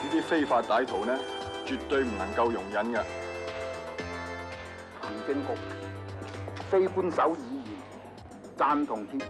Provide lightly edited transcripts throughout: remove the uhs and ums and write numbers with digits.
啲非法歹徒呢，絕對唔能夠容忍嘅。 行政局非官守議員贊同協議。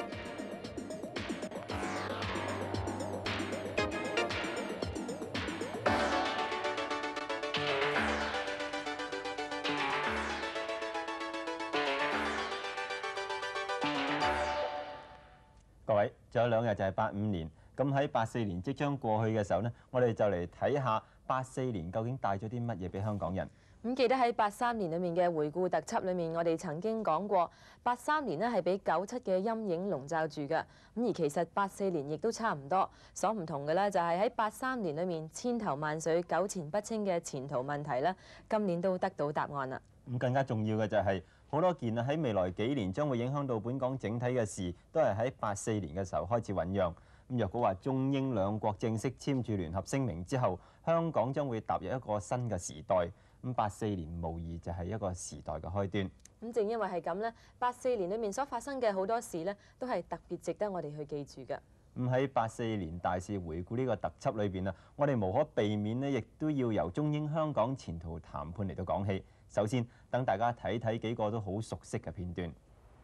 各位，仲有2日就係85年。咁喺84年即將過去嘅時候呢，我哋就嚟睇下84年究竟帶咗啲乜嘢俾香港人。 咁記得喺83年裏面嘅回顧特輯裏面，我哋曾經講過83年呢係俾97嘅陰影籠罩住嘅。咁而其實84年亦都差唔多，所唔同嘅呢就係喺83年裏面千頭萬緒、糾纏不清嘅前途問題呢，今年都得到答案啦。 咁更加重要嘅就係好多件喺未來幾年將會影響到本港整體嘅事，都係喺84年嘅時候開始醖釀。咁若果話中英兩國正式簽署聯合聲明之後，香港將會踏入一個新嘅時代。咁84年無疑就係一個時代嘅開端。 咁正因為係咁呢，84年裏面所發生嘅好多事呢，都係特別值得我哋去記住嘅。 咁喺84年大事回顧呢個特輯裏邊啊，我哋無可避免呢，亦都要由中英香港前途談判嚟到講起。首先，等大家睇睇幾個都好熟悉嘅片段。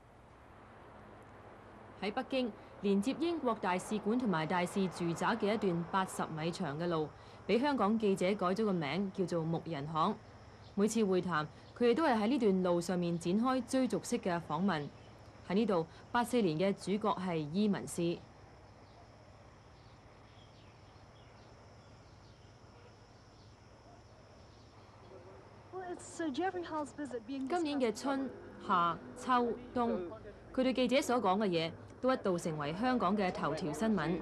喺北京，連接英國大使館同埋大使住宅嘅一段80米長嘅路，俾香港記者改咗個名，叫做木人巷。每次會談，佢哋都係喺呢段路上面展開追逐式嘅訪問。喺呢度，84年嘅主角係伊文斯。今年嘅春、夏、秋、冬，佢對記者所講嘅嘢，都一度成為香港嘅頭條新聞。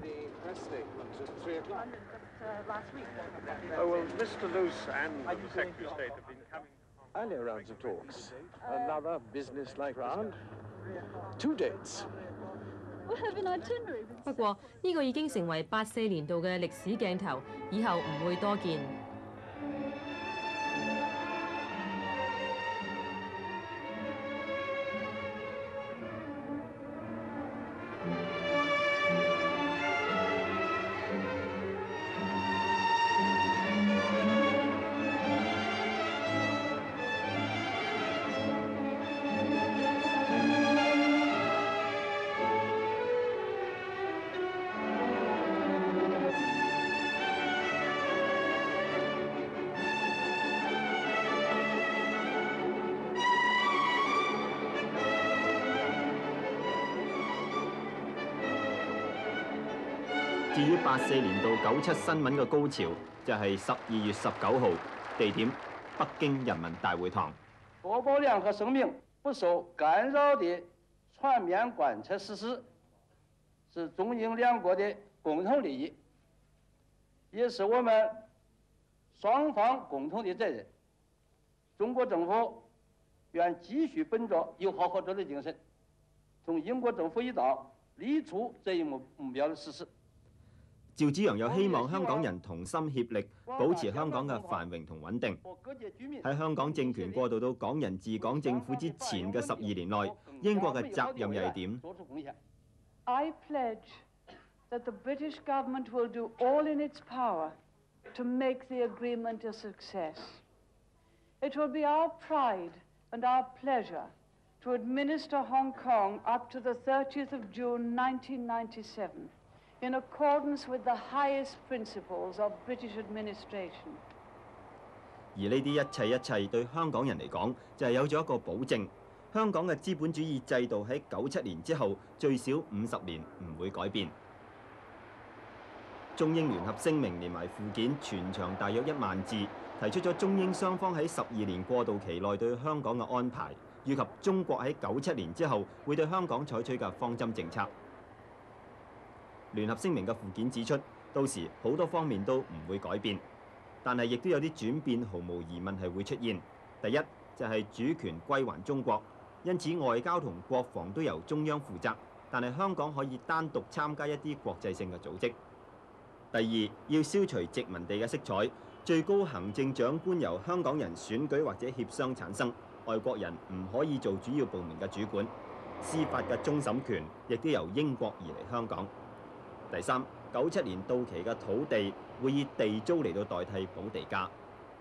不過呢個已經成為84年度嘅歷史鏡頭，以後唔會多見。 至於84年到97新聞嘅高潮，就係12月19號，地點北京人民大會堂。 國寶兩河生命不受干擾的全面貫徹實施，是中英兩國的共同利益，也是我們雙方共同的責任。中國政府願繼續本着友好合作的精神，同英國政府一道力促這一目標的實施。 趙紫陽又希望香港人同心協力，保持香港嘅繁榮同穩定。喺香港政權過渡到港人治港政府之前嘅12年內，英國嘅責任又係點 ？I pledge that the British government will do all in its power to make the agreement a success. It will be our pride and our pleasure to administer Hong Kong up to the 30th of June 1997in accordance with the highest principles of British administration. 而呢啲一切對香港人嚟講，就係有咗一個保證，香港嘅資本主義制度喺97年之後最少50年唔會改變。中英聯合聲明連埋附件，全長大約1萬字，提出咗中英雙方喺12年過渡期內對香港嘅安排，以及中國喺97年之後會對香港採取嘅方針政策。聯合聲明嘅附件指出，到時好多方面都唔會改變，但係亦都有啲轉變，毫無疑問係會出現。第一就係主權歸還中國，因此外交同國防都由中央負責，但係香港可以單獨參加一啲國際性嘅組織。第二，要消除殖民地嘅色彩，最高行政長官由香港人選舉或者協商產生，外國人唔可以做主要部門嘅主管，司法嘅終審權亦都由英國移嚟香港。第三， 97年到期嘅土地會以地租嚟到代替補地價。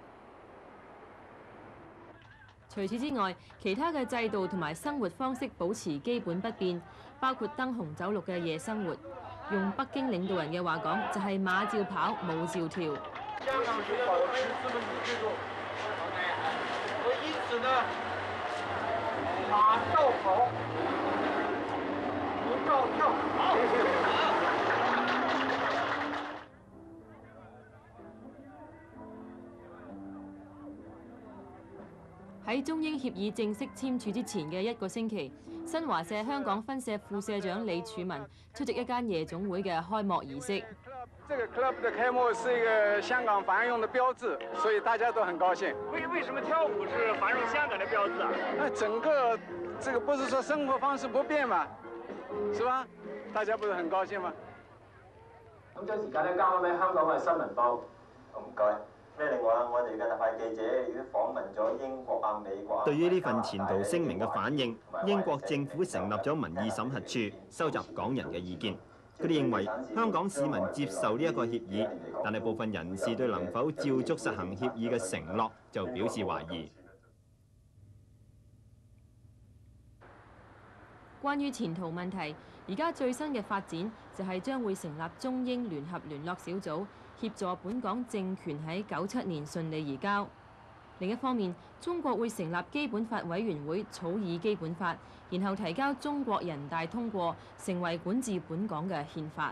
除此之外，其他嘅制度同埋生活方式保持基本不變，包括燈紅酒綠嘅夜生活。用北京領導人嘅話講，就係馬照跑，舞照跳。 香港需要保持資本主義制度，因此呢，馬照跑，舞照跳。 喺中英協議正式簽署之前嘅1個星期，新華社香港分社副社長李柱文出席一間夜總會嘅開幕儀式。 這個 club 的開幕是一個香港繁榮的標誌，所以大家都很高興。 為什麼跳舞是繁榮香港的標誌啊？ 那整個這個不是說生活方式不變嘛，是吧？大家不是很高興嗎？ 咁將時間咧交俾香港嘅新聞報。好，唔該。另外我哋嘅特派記者亦都訪問咗英國啊、美國。 對於呢份前途聲明嘅反應，英國政府成立咗民意審核處，收集港人嘅意見。佢哋認為香港市民接受呢一個協議，但係部分人士對能否照足實行協議嘅承諾就表示懷疑。 關於前途問題，而家最新嘅發展就係將會成立中英聯合聯絡小組，協助本港政權喺97年順利移交。另一方面，中國會成立基本法委員會草擬基本法，然後提交中國人大通過，成為管治本港嘅憲法。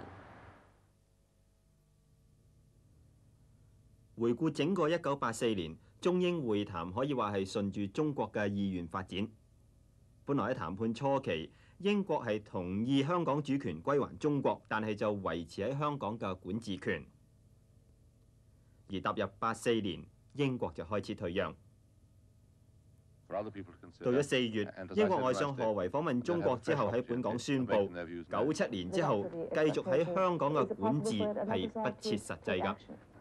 回顧整個1984年，中英會談可以話係順住中國嘅意願發展。本來喺談判初期，英國係同意香港主權歸還中國，但係就維持喺香港嘅管治權。而踏入84年，英國就開始退讓。到咗4月，英國外相賀維訪問中國之後喺本港宣布，97年之後繼續喺香港嘅管治係不切實際㗎。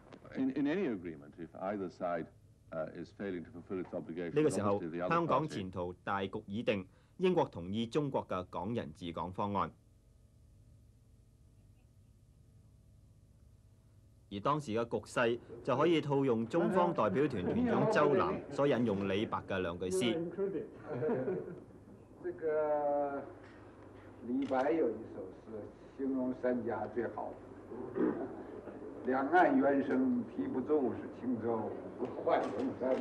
呢個時候，香港前途大局已定，英國同意中國嘅港人治港方案。而當時嘅局勢就可以套用中方代表團團長周南所引用李白嘅2句詩。 這個李白有一首詩形容三家最好，兩岸猿聲啼不住，是輕舟換龍山。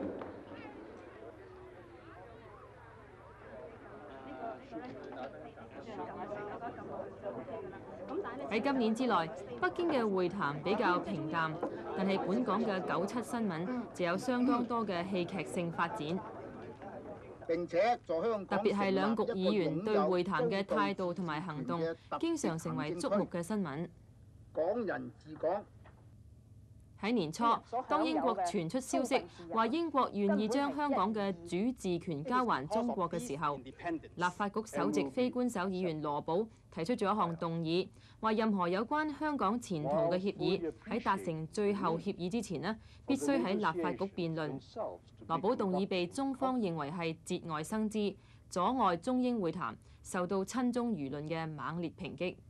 喺今年之內，北京嘅會談比較平淡，但係本港嘅97新聞就有相當多嘅戲劇性發展。 並且在香港特別係兩局議員對會談嘅態度同埋行動，經常成為矚目嘅新聞。 港人治港。 喺年初，當英國傳出消息話英國願意將香港嘅主治權交還中國嘅時候，立法局首席非官守議員羅保提出咗一項動議，話任何有關香港前途嘅協議喺達成最後協議之前呢，必須喺立法局辯論。羅保動議被中方認為係節外生枝，阻礙中英會談，受到親中輿論嘅猛烈抨擊。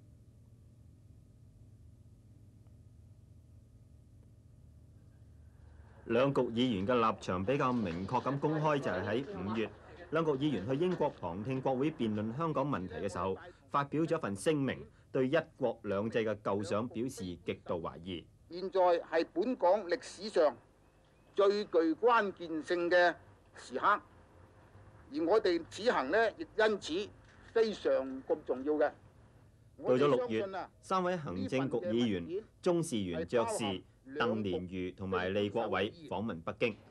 兩局議員嘅立場比較明確咁公開，就係喺5月，兩局議員去英國旁聽國會辯論香港問題嘅時候，發表咗一份聲明，對一國兩制嘅構想表示極度懷疑。 現在係本港歷史上最具關鍵性嘅時刻，而我哋此行呢，亦因此非常咁重要嘅。 到咗6月，3位行政局議員鍾士元爵士、鄧蓮如同埋利國偉訪問北京。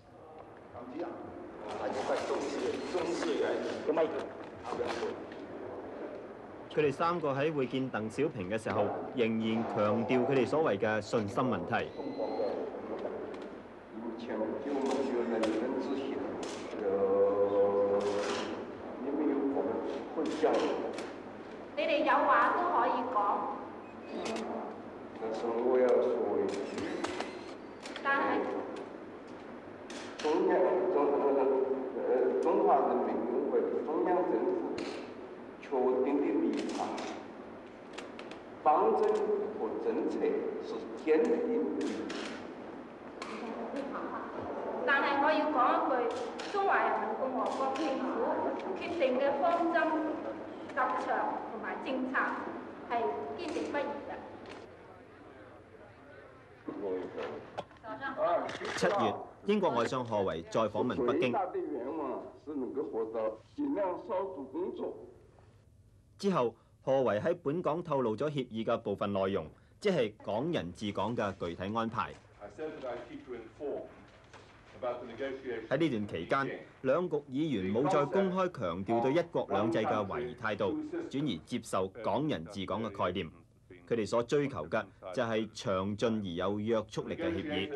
佢哋3個喺會見鄧小平嘅時候，仍然強調佢哋所謂嘅信心問題。 你哋有話都可以講。但係中華人民共和國中央政府確定的立場，方針前提。 但係我要講一句，中華人民共和國政府決定嘅方針、立場同埋政策係堅定不移嘅。 7月，英國外相賀維再訪問北京。之後，賀維喺本港透露咗協議嘅部分內容，即係港人治港嘅具體安排。喺呢段期間，兩局議員冇再公開強調對一國兩制嘅懷疑態度，轉而接受港人治港嘅概念。佢哋所追求嘅就係詳盡而有約束力嘅協議。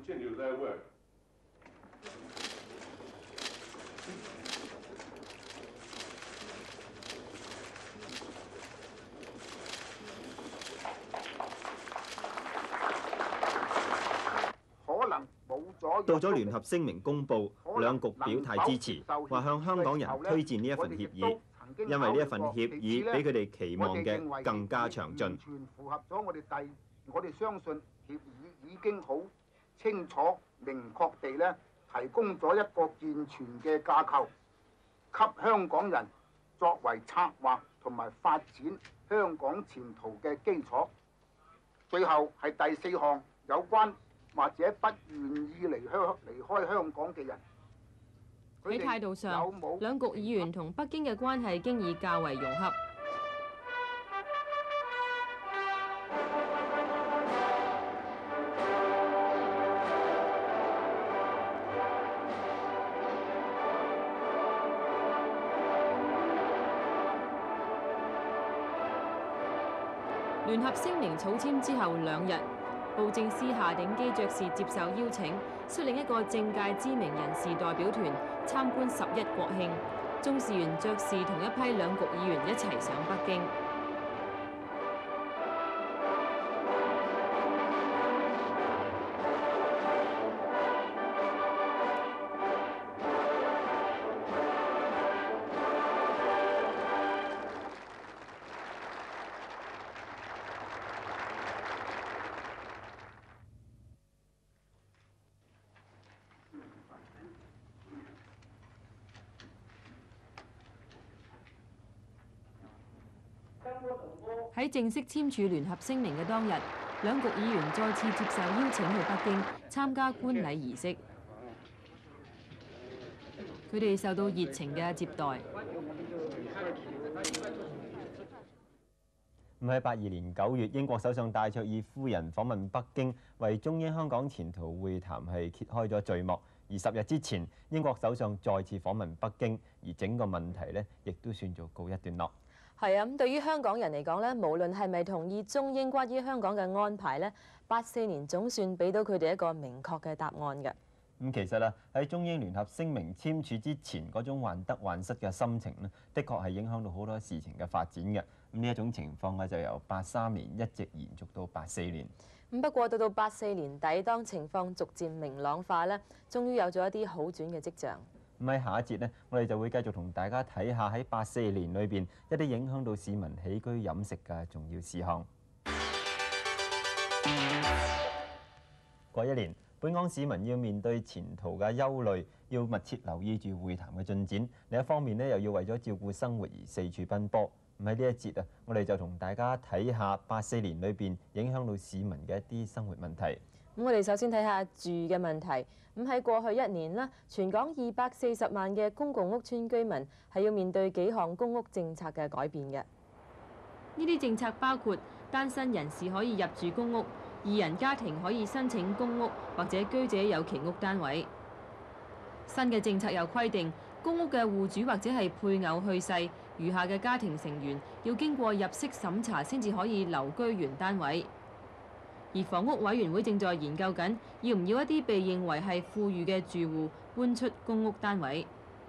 到咗聯合聲明公佈，兩局表態支持，話向香港人推薦呢一份協議，因為呢一份協議比佢哋期望嘅更加詳盡。 完全符合咗我哋相信協議已經好清楚明確地咧提供咗一個健全嘅架構，給香港人作為策劃同埋發展香港前途嘅基礎。最後係第4項有關或者不願意離開香港嘅人。 喺態度上，兩局議員同北京嘅關係經已較為融洽。聯合聲明草簽之後2日，布政司夏鼎基爵士接受邀請，率領一個政界知名人士代表團參觀11國慶。鍾士元爵士同一批兩局議員一齊上北京。喺正式簽署聯合聲明嘅當日，兩局議員再次接受邀請去北京參加觀禮儀式。佢哋受到熱情嘅接待。 喺82年9月，英國首相戴卓爾夫人訪問北京，為中英香港前途會談係揭開咗序幕。而10日之前，英國首相再次訪問北京，而整個問題呢亦都算做告一段落。 係啊，咁對於香港人嚟講咧，無論係咪同意中英關於香港嘅安排咧，84年總算俾到佢哋一個明確嘅答案嘅。 其實啊，喺中英聯合聲明簽署之前嗰種患得患失嘅心情呢，的確係影響到好多事情嘅發展嘅。呢一種情況咧，就由83年一直延續到84年。 不過到84年底，當情況逐漸明朗化咧，終於有咗一啲好轉嘅跡象。 喺下一節呢，我哋就會繼續同大家睇下喺84年裏邊一啲影響到市民起居飲食嘅重要事項。過一年，本港市民要面對前途嘅憂慮，要密切留意住會談嘅進展。另一方面呢，又要為咗照顧生活而四處奔波。喺呢一節啊，我哋就同大家睇下84年裏邊影響到市民嘅一啲生活問題。 我哋首先睇下住嘅問題。喺過去1年啦，全港240萬嘅公共屋邨居民係要面對幾項公屋政策嘅改變嘅。呢啲政策包括單身人士可以入住公屋，2人家庭可以申請公屋或者居者有其屋單位。新嘅政策又規定，公屋嘅戶主或者係配偶去世，餘下嘅家庭成員要經過入息審查先至可以留居原單位。而房屋委員會正在研究緊，要唔要一啲被認為係富裕嘅住戶搬出公屋單位。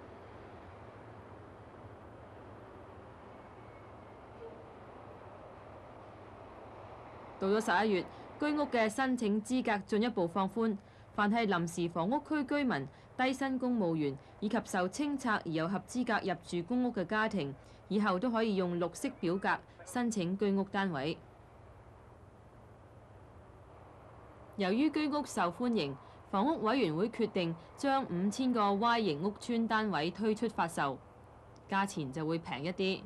到咗11月，居屋嘅申請資格進一步放寬，凡係臨時房屋區居民、低薪公務員以及受清拆而有合資格入住公屋嘅家庭，以後都可以用綠色表格申請居屋單位。 由於居屋受歡迎，房屋委員會決定將5000個 Y 型屋邨單位推出發售，價錢就會平一啲。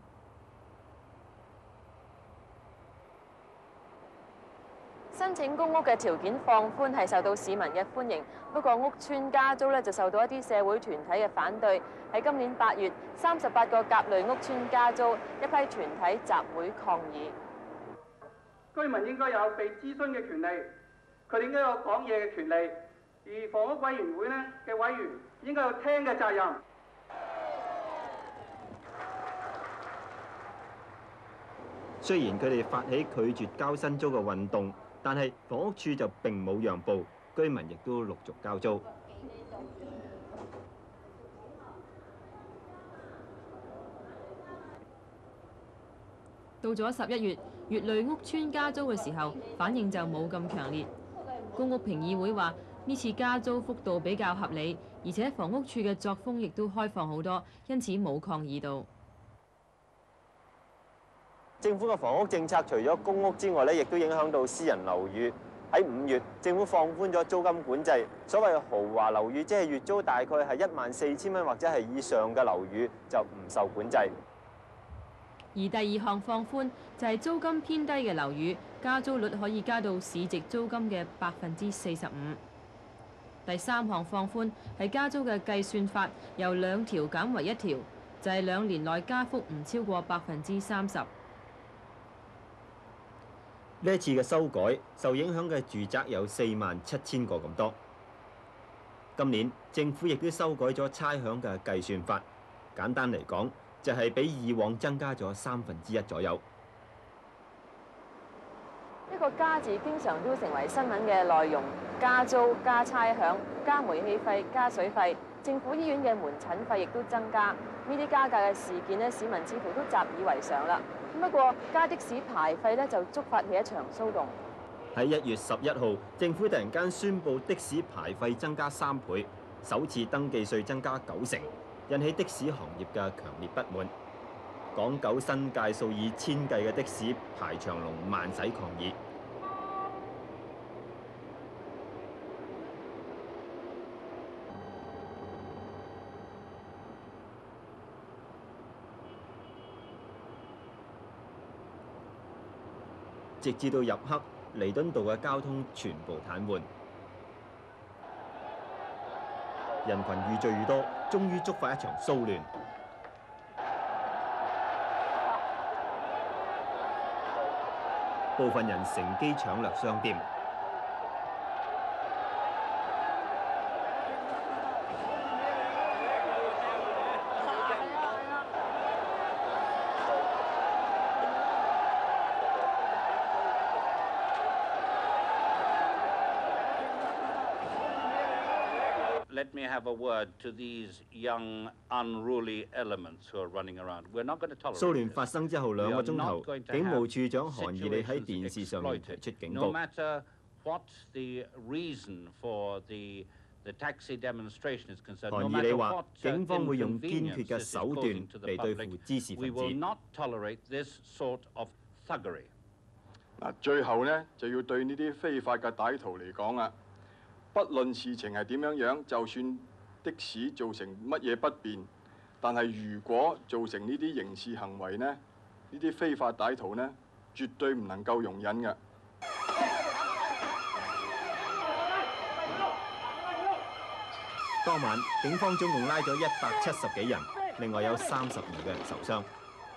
申請公屋嘅條件放寬係受到市民嘅歡迎，不過屋邨加租就受到一啲社會團體嘅反對。喺今年8月，38個甲類屋邨加租，一批團體集會抗議。 居民應該有被諮詢嘅權利，佢哋應該有講嘢嘅權利，而房屋委員會嘅委員應該有聽嘅責任。 雖然佢哋發起拒絕交新租嘅運動，但係房屋處就並冇讓步，居民亦都陸續交租。 到咗11月，乙類屋邨加租嘅時候，反應就冇咁強烈。公屋評議會話呢次加租幅度比較合理，而且房屋處嘅作風亦都開放好多，因此冇抗議到。 政府嘅房屋政策除咗公屋之外，亦都影響到私人樓宇。喺5月，政府放寬咗租金管制，所謂豪華樓宇，即係月租大概係14000蚊或者係以上嘅樓宇就唔受管制。 而第二項放寬就係租金偏低嘅樓宇，加租率可以加到市值租金嘅45%。第三項放寬係加租嘅計算法由2條減為1條，就係2年內加幅唔超過30%。 呢一次嘅修改，受影響嘅住宅有47000個咁多。今年政府亦都修改咗差餉嘅計算法，簡單嚟講，就係比以往增加咗1/3左右。 一個加字經常都成為新聞嘅內容，加租、加差餉、加煤氣費、加水費，政府醫院嘅門診費亦都增加。呢啲加價嘅事件市民似乎都習以為常啦。不過加的士牌費就觸發起一場騷動。 喺1月11號，政府突然間宣布的士牌費增加3倍，首次登記稅增加90%，引起的士行業嘅強烈不滿。港九新界數以千計嘅的士排長龍慢駛抗議。直至到入黑，彌敦道嘅交通全部癱瘓，人群越聚越多，終於觸發一場騷亂。部分人乘機搶掠商店。 Let me have a word to these young, unruly elements who are running around. We're not going to tolerate. 騷亂發生之後2個鐘頭，警務處長韓義利喺電視上面提出警告。 No matter what the reason for the taxi demonstration is concerned, 韓義利話，警方會用堅決嘅手段嚟對付滋事分 we will 子。 not tolerate this sort of thuggery. 嗱，最後呢，就要對呢啲非法嘅歹徒嚟講啊。 不論事情係點樣，就算的士造成乜嘢不便，但係如果造成呢啲刑事行為呢，呢啲非法歹徒呢，絕對唔能夠容忍嘅。 當晚，警方總共拉咗170幾人，另外有32個人受傷。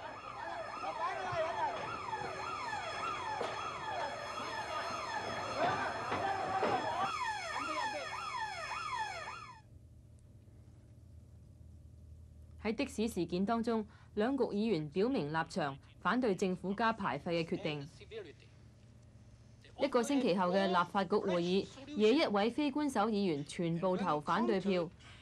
喺的士事件當中，兩局議員表明立場，反對政府加牌費嘅決定。1個星期後嘅立法局會議，21位非官守議員全部投反對票。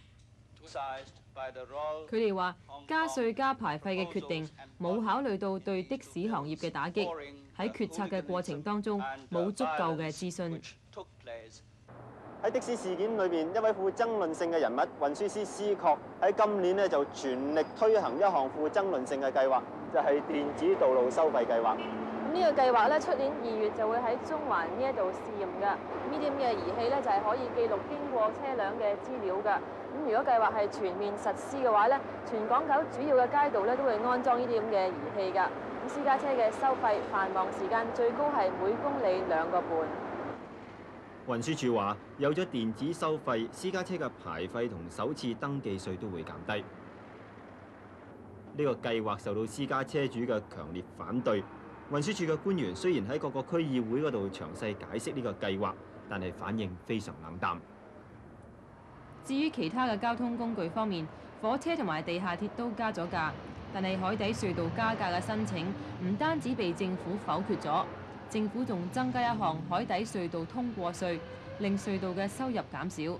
佢哋話加稅加牌費嘅決定冇考慮到對的士行業嘅打擊，喺決策嘅過程當中冇足夠嘅諮詢。 喺的士事件裏邊，一位富爭論性嘅人物運輸司司確喺今年就全力推行一項富爭論性嘅計劃，就係電子道路收費計劃。呢呢個計劃咧，出年2月就會喺中環呢一度試驗㗎。呢啲咁嘅儀器咧，就係可以記錄經過車輛嘅資料㗎。咁如果計劃係全面實施嘅話咧，全港9主要嘅街道咧都會安裝呢啲咁嘅儀器㗎。咁私家車嘅收費繁忙時間最高係每公里2個半。 運輸署話，有咗電子收費，私家車嘅牌費同首次登記稅都會減低。呢個計劃受到私家車主嘅強烈反對。運輸署嘅官員雖然喺各個區議會嗰度詳細解釋呢個計劃，但係反應非常冷淡。 至於其他嘅交通工具方面，火車同埋地下鐵都加咗價，但係海底隧道加價嘅申請唔單止被政府否決咗，政府仲增加一項海底隧道通過稅，令隧道嘅收入減少。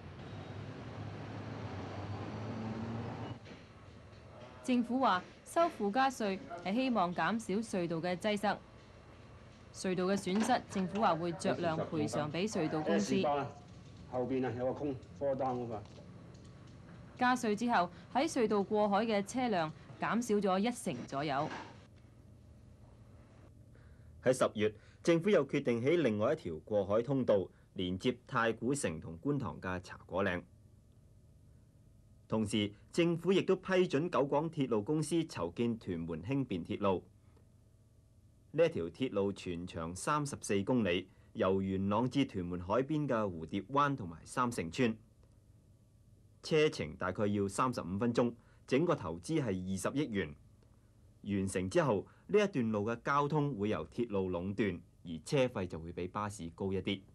政府話收附加稅係希望減少隧道嘅擠塞，隧道嘅損失，政府話會酌量賠償俾隧道公司。 後邊啊有個空貨單嗰個。 加稅之後，喺隧道過海嘅車輛減少咗1成左右。 喺10月，政府又決定起另外一條過海通道，連接太古城同觀塘嘅茶果嶺。同時，政府亦都批准九廣鐵路公司籌建屯門輕便鐵路。呢一條鐵路全長34公里，由元朗至屯門海邊嘅蝴蝶灣同埋三聖村，車程大概要35分鐘，整個投資係20億元。完成之後，呢一段路嘅交通會由鐵路壟斷，而車費就會比巴士高一啲。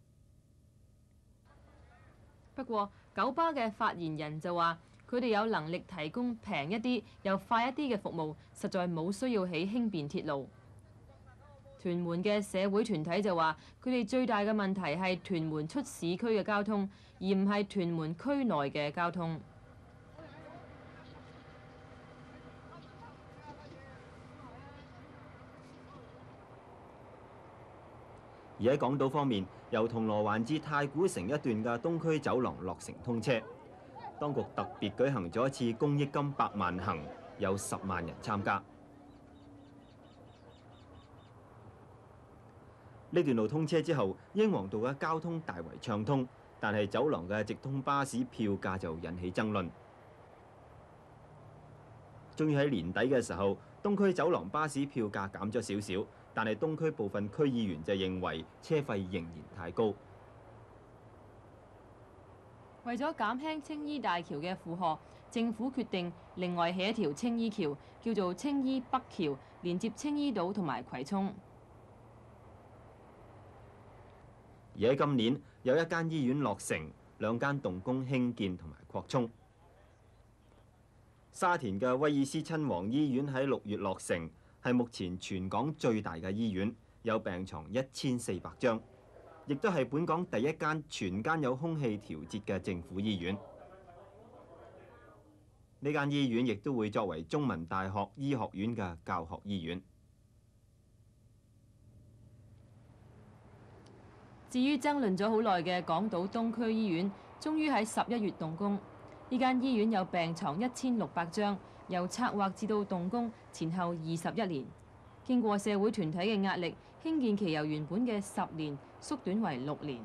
不過，九巴嘅發言人就話，佢哋有能力提供平一啲又快一啲嘅服務，實在冇需要起輕便鐵路。屯門嘅社會團體就話，佢哋最大嘅問題係屯門出市區嘅交通，而唔係屯門區內嘅交通。 而喺港島方面，由銅鑼灣至太古城一段嘅東區走廊落成通車，當局特別舉行咗一次公益金百萬行，有10萬人參加。呢段路通車之後，英皇道嘅交通大為暢通，但係走廊嘅直通巴士票價就引起爭論。終於喺年底嘅時候，東區走廊巴士票價減咗少少，但係東區部分區議員就認為車費仍然太高。 為咗減輕青衣大橋嘅負荷，政府決定另外起一條青衣橋，叫做青衣北橋，連接青衣島同埋葵涌。 而喺今年，有一間醫院落成，2間動工興建同埋擴充。沙田嘅威爾斯親王醫院喺6月落成，係目前全港最大嘅醫院，有病床1400張，亦都係本港第一間全間有空氣調節嘅政府醫院。呢間醫院亦都會作為中文大學醫學院嘅教學醫院。 至於爭論咗好耐嘅港島東區醫院，終於喺11月動工。呢間醫院有病床1600張，由策劃至到動工前後21年。經過社會團體嘅壓力，興建期由原本嘅10年縮短為6年。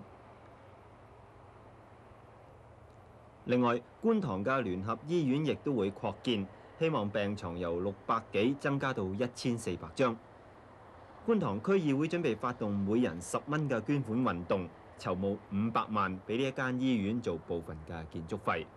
另外，觀塘嘅聯合醫院亦都會擴建，希望病床由600幾增加到1400張。觀塘區議會準備發動每人10蚊嘅捐款運動，籌募500萬俾呢一間醫院做部分嘅建築費。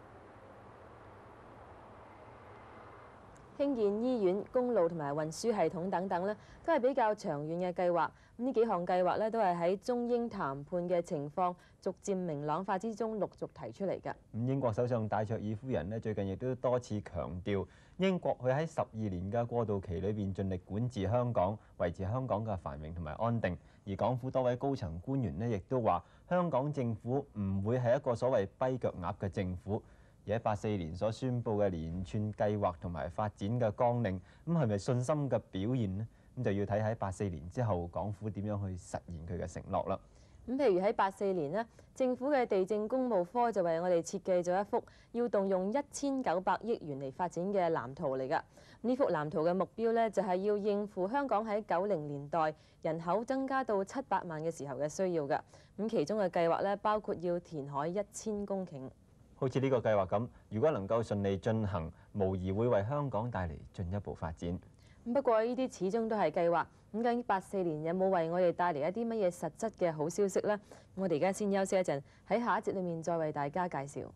興建醫院、公路同埋運輸系統等等咧，都係比較長遠嘅計劃。呢幾項計劃咧，都係喺中英談判嘅情況逐漸明朗化之中陸續提出嚟㗎。 英國首相戴卓爾夫人咧，最近亦都多次強調，英國會喺12年嘅過渡期裏邊盡力管治香港，維持香港嘅繁榮同埋安定。而港府多位高層官員咧，亦都話香港政府唔會係一個所謂跛腳鴨嘅政府。而喺84年所宣佈嘅連串計劃同埋發展嘅綱領，咁係咪信心嘅表現呢？咁就要睇喺84年之後，港府點樣去實現佢嘅承諾啦。 咁譬如喺84年呢，政府嘅地政工務科就為我哋設計咗一幅要動用1900億元嚟發展嘅藍圖嚟㗎。呢幅藍圖嘅目標呢，就係要應付香港喺90年代人口增加到700萬嘅時候嘅需要㗎。咁其中嘅計劃呢，包括要填海1000公頃。 好似呢個計劃咁，如果能夠順利進行，無疑會為香港帶嚟進一步發展。 不過呢啲始終都係計劃。咁究竟84年有冇為我哋帶嚟一啲乜嘢實質嘅好消息呢？我哋而家先休息一陣，喺下一節裏面再為大家介紹。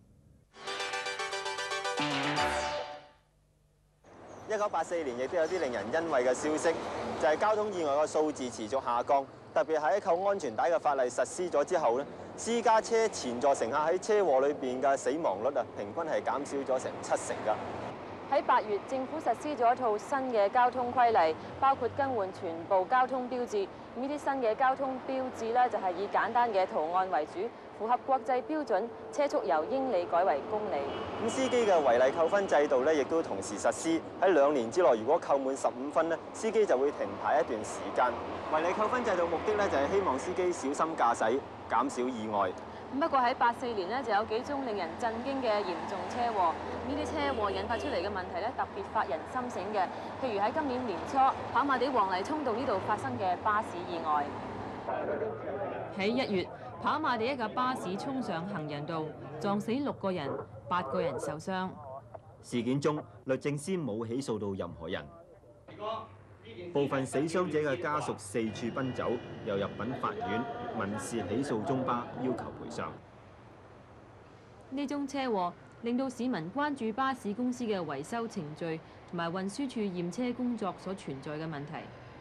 1984年亦都有啲令人欣慰嘅消息，就係交通意外嘅數字持續下降，特別喺扣安全帶嘅法例實施咗之後咧，私家車前座乘客喺車禍裏邊嘅死亡率啊，平均係減少咗成70%㗎。 喺8月，政府實施咗一套新嘅交通規例，包括更換全部交通標誌。呢啲新嘅交通標誌呢，就係以簡單嘅圖案為主，符合國際標準，車速由英里改為公里。 咁司機嘅違例扣分制度咧，亦都同時實施。喺2年之內，如果扣滿15分咧，司機就會停牌一段時間。違例扣分制度目的咧，就係希望司機小心駕駛，減少意外。 不過喺84年呢，就有幾宗令人震驚嘅嚴重車禍。呢啲車禍引發出嚟嘅問題咧，特別發人深省嘅。譬如喺今年年初，跑馬地黃泥涌道呢度發生嘅巴士意外。喺1月，跑馬地一架巴士衝上行人道，撞死6個人，8個人受傷。 事件中，律政司冇起訴到任何人。部分死傷者嘅家屬四處奔走，又入稟法院民事起訴中巴，要求賠償。 呢宗車禍令到市民關注巴士公司嘅維修程序同埋運輸處驗車工作所存在嘅問題。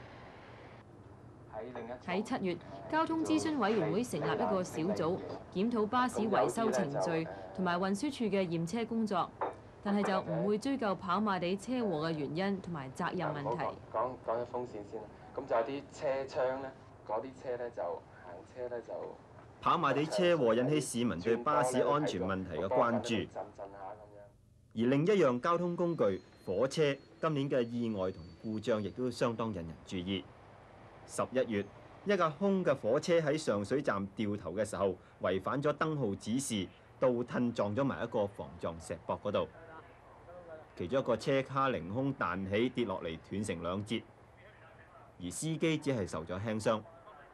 喺7月，交通諮詢委員會成立一個小組，檢討巴士維修程序同埋運輸處嘅驗車工作。但係就唔會追究跑馬地車禍嘅原因同埋責任問題。 講咗風扇先啦，咁就有啲車窗咧，嗰啲車咧就行車咧就。 跑馬地車禍引起市民對巴士安全問題嘅關注。而另一樣交通工具火車今年嘅意外同故障亦都相當引人注意。11月，一架空嘅火車喺上水站掉頭嘅時候，違反咗燈號指示，倒褪撞咗埋一個防撞石壆嗰度。其中一個車卡凌空彈起跌落嚟，斷成2截，而司機只係受咗輕傷。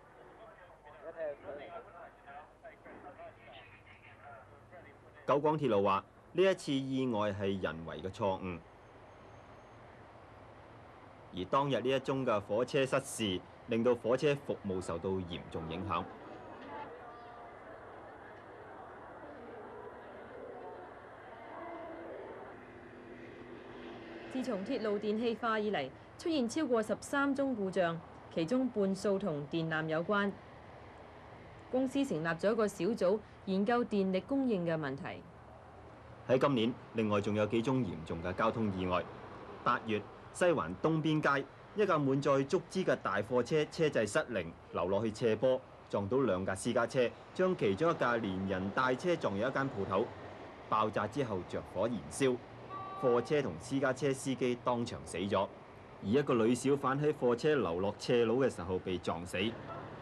九廣鐵路話：呢一次意外係人為嘅錯誤，而當日呢一宗嘅火車失事，令到火車服務受到嚴重影響。 自從鐵路電氣化以嚟，出現超過13宗故障，其中半數同電纜有關。公司成立咗一個小組研究電力供應嘅問題。 喺今年，另外仲有幾宗嚴重嘅交通意外。8月，西環東邊街一架滿載竹枝嘅大貨車車掣失靈，流落去斜坡，撞到2架私家車，將其中一架連人帶車撞入一間鋪頭，爆炸之後着火燃燒。貨車同私家車司機當場死咗，而一個女小販喺貨車流落斜路嘅時候被撞死。喺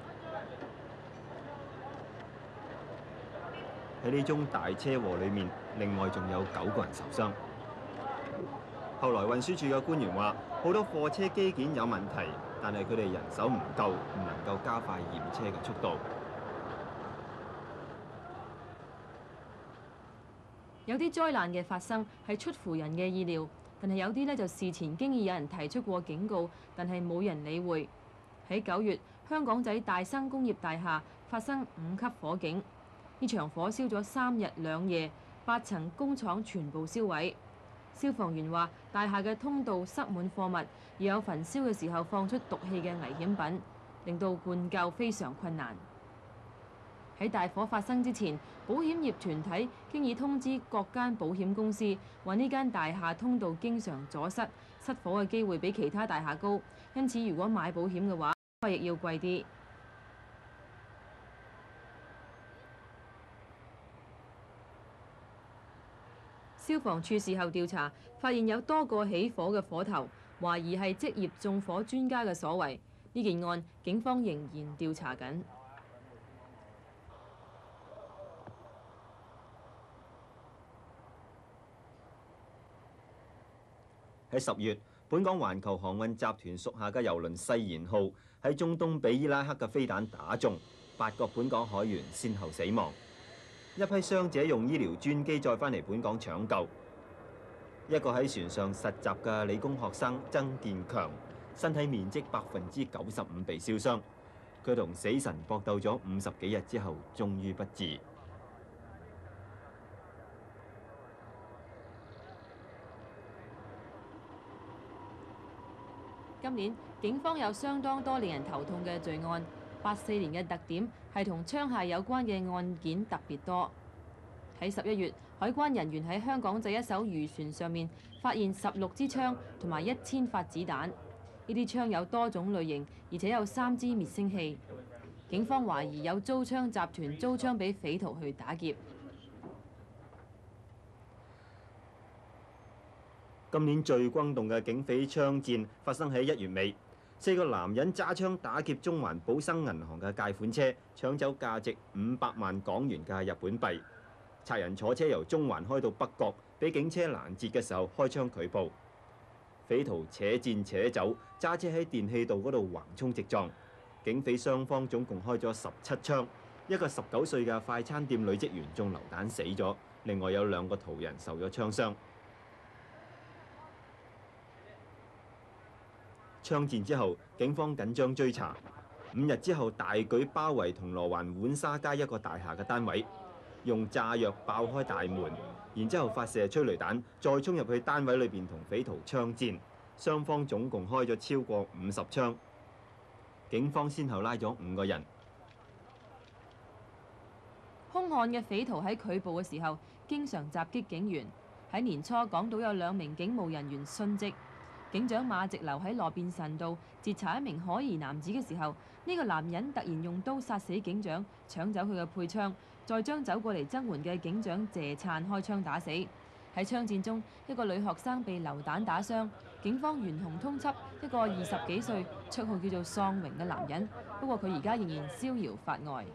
呢宗大車禍裏面，另外仲有9個人受傷。後來運輸署嘅官員話，好多貨車機件有問題，但係佢哋人手唔夠，唔能夠加快驗車嘅速度。 有啲災難嘅發生係出乎人嘅意料，但係有啲呢就事前經已有人提出過警告，但係冇人理會。喺9月，香港仔大生工業大廈發生5級火警，呢場火燒咗3日2夜，8層工廠全部燒毀。消防員話，大廈嘅通道塞滿貨物，而有焚燒嘅時候放出毒氣嘅危險品，令到灌救非常困難。喺大火發生之前，保險業團體經已通知各間保險公司，話呢間大廈通道經常阻塞，失火嘅機會比其他大廈高，因此如果買保險嘅話，費亦要貴啲。消防處事後調查，發現有多個起火嘅火頭，懷疑係職業縱火專家嘅所為。呢件案，警方仍然調查緊。 喺10月，本港環球航運集團屬下嘅郵輪世賢號喺中東俾伊拉克嘅飛彈打中，8個本港海員先後死亡。一批傷者用醫療專機再返嚟本港搶救。一個喺船上實習嘅理工學生曾建強，身體面積95%被燒傷。佢同死神搏鬥咗50幾日之後，終於不治。 今年警方有相當多令人頭痛嘅罪案，84年嘅特點係同槍械有關嘅案件特別多。喺11月，海關人員喺香港仔一艘漁船上面發現16支槍同埋1000發子彈。呢啲槍有多種類型，而且有3支滅聲器。警方懷疑有租槍集團租槍俾匪徒去打劫。 今年最轟動嘅警匪槍戰發生喺1月尾，4個男人揸槍打劫中環寶生銀行嘅借款車，搶走價值500萬港元嘅日本幣。賊人坐車由中環開到北角，俾警車攔截嘅時候開槍拒捕。匪徒且戰且走，揸車喺電氣道嗰度橫衝直撞。警匪雙方總共開咗17槍，一個19歲嘅快餐店女職員中流彈死咗，另外有2個途人受咗槍傷。槍戰之後，警方緊張追查。5日之後，大舉包圍銅鑼灣浣紗街一個大廈嘅單位，用炸藥爆開大門，然之後發射催淚彈，再衝入去單位裏邊同匪徒槍戰。雙方總共開咗超過50槍。警方先後拉咗5個人。 兇悍嘅匪徒喺拒捕嘅時候，經常襲擊警員。喺年初，港島有2名警務人員殉職。警長馬直流喺羅便臣道截查一名可疑男子嘅時候，呢個男人突然用刀殺死警長，搶走佢嘅配槍，再將走過嚟增援嘅警長謝燦開槍打死。喺槍戰中，一個女學生被流彈打傷，警方懸紅通緝一個20幾歲、綽號叫做喪榮嘅男人，不過佢而家仍然逍遙法外。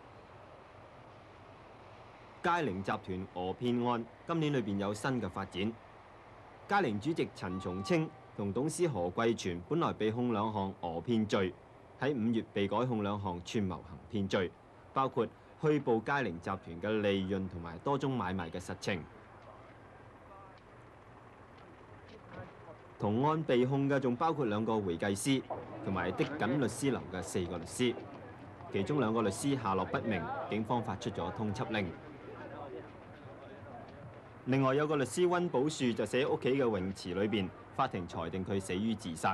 佳寧集團訛騙案今年裏邊有新嘅發展。佳寧主席陳松青同董事何貴全本來被控2項訛騙罪，喺5月被改控2項串謀行騙罪，包括虛報佳寧集團嘅利潤同埋多宗買賣嘅實情。同案被控嘅仲包括2個會計師同埋的緊律師樓嘅4個律師，其中2個律師下落不明，警方發出咗通緝令。另外有個律師溫寶樹就死喺屋企嘅泳池裏邊，法庭裁定佢死於自殺。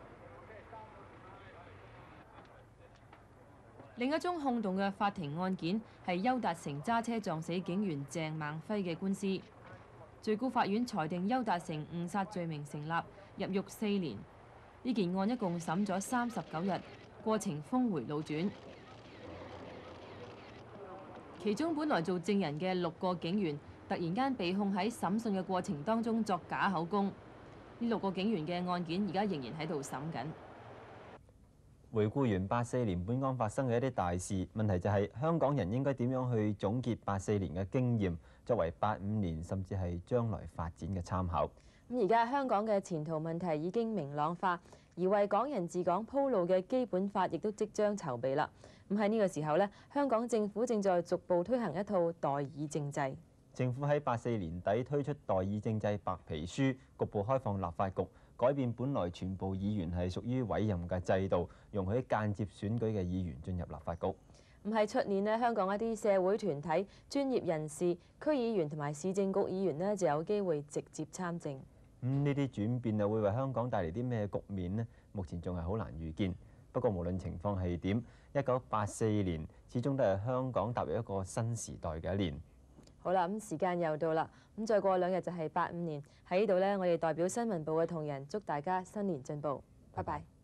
另一宗轟動嘅法庭案件係邱達成揸車撞死警員鄭孟輝嘅官司。最高法院裁定邱達成誤殺罪名成立，入獄4年。呢件案一共審咗39日，過程峰迴路轉。其中本來做證人嘅6個警員，突然間被控喺審訊嘅過程當中作假口供。呢6個警員嘅案件而家仍然喺度審緊。 回顧完84年本港發生嘅一啲大事，問題就係香港人應該點樣去總結84年嘅經驗，作為85年甚至係將來發展嘅參考。 咁而家香港嘅前途問題已經明朗化，而為港人治港鋪路嘅基本法亦都即將籌備啦。咁喺呢個時候呢，香港政府正在逐步推行一套代議政制。 政府喺84年底推出代議政制白皮書，局部開放立法局，改變本來全部議員係屬於委任嘅制度，容許間接選舉嘅議員進入立法局。 咁喺出年呢，香港一啲社會團體、專業人士、區議員同埋市政局議員呢，就有機會直接參政。 呢啲轉變又會為香港帶嚟啲咩局面呢？目前仲係好難預見。不過無論情況係點，1984年始終都係香港踏入一個新時代嘅一年。 好啦，咁時間又到啦，咁再過2日就係85年。喺呢度呢，我哋代表新聞部嘅同仁祝大家新年進步，拜拜。